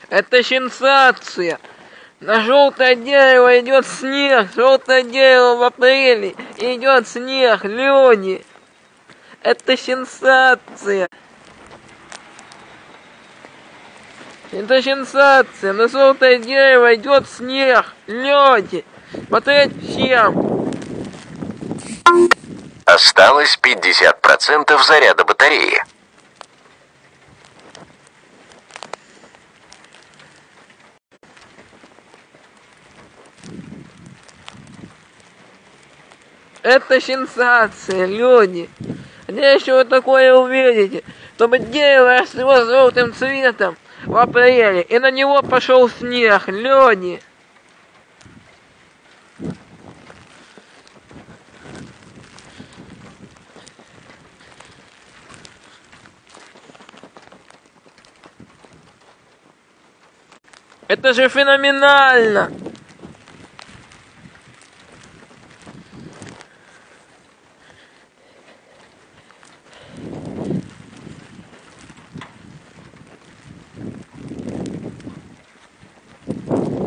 Это сенсация. На желтое дерево идет снег. Желтое дерево в апреле. Идет снег, люди. Это сенсация. Это сенсация. На желтое дерево идет снег, люди. Смотреть всем. Осталось 50% заряда батареи. Это сенсация, люди. Где еще вы такое увидите? Чтобы дерево росло желтым цветом в апреле, и на него пошел снег, люди. Это же феноменально!